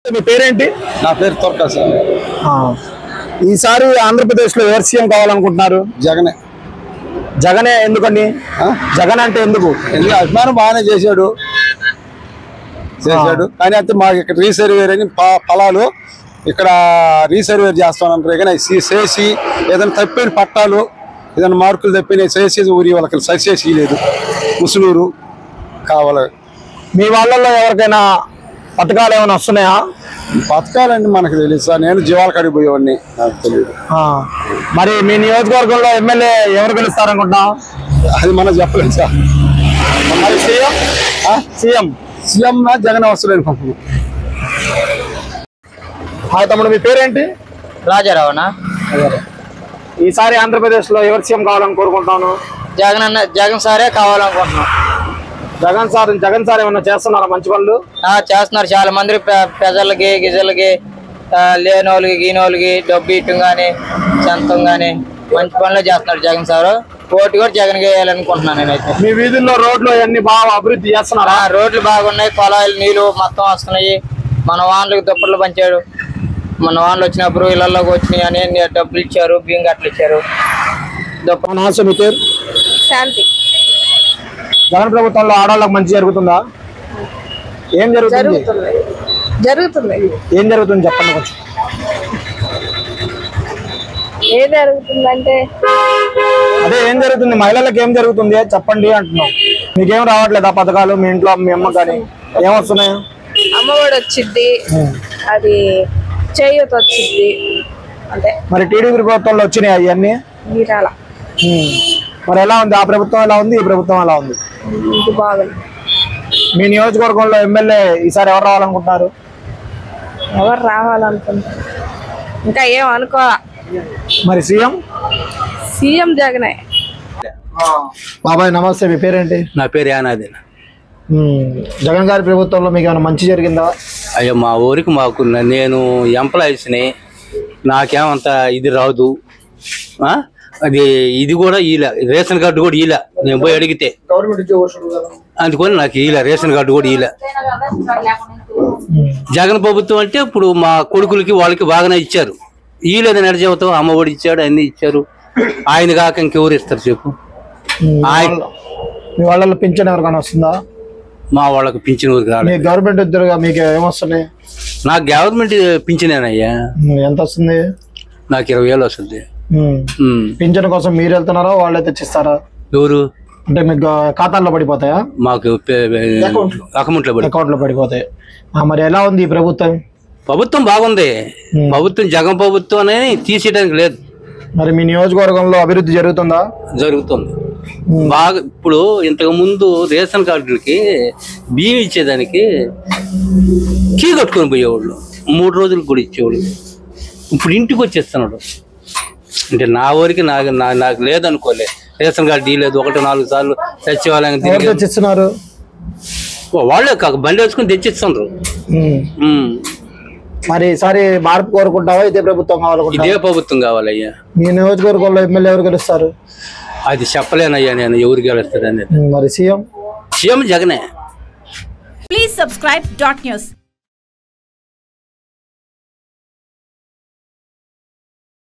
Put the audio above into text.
మీ పేరేంటి? నా పేరు తొర్కా సార్. ఈసారి ఆంధ్రప్రదేశ్ లో ఎవరు సీఎం కావాలనుకుంటున్నారు? జగనే. జగనే ఎందుకని? జగన్ అంటే ఎందుకు? అభిమానం బాగానే చేశాడు కానీ అయితే మాకు ఇక్కడ రీసర్వేర్ అని పొలాలు ఇక్కడ రీసర్వేర్ చేస్తానంటారు కానీ చేసి ఏదైనా తప్పిన పట్టాలు ఏదైనా మార్కులు తప్పిన చేసేది ఊరి వాళ్ళకి సరిచేసి లేదు. ముసులూరు కావాలి. మీ వాళ్ళల్లో ఎవరికైనా పథకాలు ఏమైనా వస్తున్నాయా? పథకాలండి మనకు తెలియదు సార్. నేను జీవాల కాడికి పోయేవాడిని, నాకు తెలియదు. మరి మీ నియోజకవర్గంలో ఎమ్మెల్యే ఎవరు గెలుస్తారనుకుంటున్నాం? అది మనం చెప్పలేదు సార్. మరి సీఎం జగన్ వస్తున్నాడు అనుకుంటున్నాం. తమ్ముడు మీ పేరేంటి? రాజారావునా. ఈసారి ఆంధ్రప్రదేశ్ లో ఎవరు సీఎం కావాలని కోరుకుంటాను? జగన్ సారే కావాలనుకుంటున్నాం. జగన్ సార్ ఏమన్నా చేస్తున్నారా మంచి పనులు? చేస్తున్నారు. చాలా మంది ప్రజలకి గిజలకి లేని వాళ్ళకి గీని వాళ్ళకి డబ్బు ఇట్టం గానీ సొంతం గానీ మంచి పనులు చేస్తున్నారు జగన్ సారు. ఓటు కూడా జగన్ వేయాలనుకుంటున్నాను నేనైతే. మీ వీధుల్లో రోడ్లు అన్ని బాగా అభివృద్ధి చేస్తున్నారా? రోడ్లు బాగున్నాయి, పొలాలు నీళ్లు మొత్తం వస్తున్నాయి. మన వాన్లకు దుప్పట్లు పంచాడు. మన వాన్లు వచ్చినప్పుడు ఇళ్లలోకి వచ్చినాయి అని డబ్బులు ఇచ్చారు, బియ్యం గట్లు ఇచ్చారు. మీ పేరు? శాంతి. జగన్ ప్రభుత్వంలో ఆడవాళ్ళకి మంచి జరుగుతుందా? ఏం జరుగుతుంది? ఏం జరుగుతుంది చెప్పండి కొంచెం. ఏం జరుగుతుందంటే అదే ఏం జరుగుతుంది, మహిళలకు ఏం జరుగుతుంది చెప్పండి అంటున్నాం. మీకేం రావట్లేదా పథకాలు? మీ ఇంట్లో మీ అమ్మ కానీ ఏమొస్తున్నాయి? అమ్మఒడి వచ్చింది, అది చేయూత వచ్చింది అంటే. మరి టీడీపీ ప్రభుత్వంలో వచ్చినాయి అవన్నీ? మీరాల. మరి ఎలా ఉంది? ఆ ప్రభుత్వం ఎలా ఉంది, ఈ ప్రభుత్వం ఎలా ఉంది? ఇది బాగుంది. మీ నియోజకవర్గంలో ఎమ్మెల్యే ఈసారి ఎవరు రావాలనుకుంటున్నారు? ఎవరు రావాలనుకుంటున్నారు ఇంకా ఏం అనుకోవాలా. మరి సీఎం జగనే. బాబాయ్ నమస్తే, మీ పేరేంటి? నా పేరు యానాది. జగన్ గారి ప్రభుత్వంలో మీకు ఏమైనా మంచి జరిగిందా? అయ్యో మా ఊరికి మాకు నేను ఎంప్లాయీస్ని, నాకేమంత ఇది రాదు. అది ఇది కూడా ఇలా రేషన్ కార్డు కూడా ఇలా నేను పోయి అడిగితే అందుకని నాకు ఇలా రేషన్ కార్డు కూడా ఇలా. జగన్ ప్రభుత్వం అంటే ఇప్పుడు మా కొడుకులకి వాళ్ళకి బాగానే ఇచ్చారు. ఈలేదని నడిచేవతో అమ్మ ఒడి ఇచ్చాడు, అన్ని ఇచ్చారు. ఆయన కాక ఇంకెవరు ఇస్తారు చెప్పు? మీ వాళ్ళలో పింఛన్ ఎవరికైనా వస్తుందా? మా వాళ్ళకి పింఛన్ ఊరికి రాలేదు. గవర్నమెంట్ ఉద్యోగం మీకు ఏమొస్తున్నాయి? నాకు గవర్నమెంట్ పింఛనేనయ్యా. ఎంత వస్తుంది? నాకు 20,000 వస్తుంది. పింఛన్ కోసం మీరు వెళ్తున్నారా, వాళ్ళే తెచ్చిస్తారా? ఎవరు? అంటే మీకు ఖాతాల్లో పడిపోతాయా? మాకు అకౌంట్ లో పడిపోతాయి. మరి ఎలా ఉంది ఈ ప్రభుత్వం? ప్రభుత్వం బాగుంది. ప్రభుత్వం జగన్ ప్రభుత్వం అని తీసేయడానికి లేదు. మరి మీ నియోజకవర్గంలో అభివృద్ధి జరుగుతుందా? జరుగుతుంది బాగా. ఇప్పుడు ఇంతకు ముందు రేషన్ కార్డులకి బియ్యం ఇచ్చేదానికి కీ కట్టుకొని పోయేవాళ్ళు, 3 రోజులకు కూడా ఇచ్చేవాళ్ళు. ఇప్పుడు ఇంటికి వచ్చేస్తున్నాడు. అంటే నా ఊరికి నాకు లేదనుకోలే, రేషన్ కార్డు లేదు. 1-4 సార్లు సచివాలయం తెచ్చిస్తున్నారు. వాళ్ళే కాక బండి వేసుకుని తెచ్చిస్తున్నారు. మరి ఈసారి మార్పు కోరుకుంటావా? ఇదే ప్రభుత్వం కావాలనుకుంటా? ఇదే ప్రభుత్వం కావాలయ్యా. మీ నియోజకవర్గంలో ఎమ్మెల్యే ఎవరు గెలుస్తారు? అది చెప్పలేనయ్యా నేను ఎవరు గెలుస్తారని. మరి సీఎం జగనే. Please subscribe .news.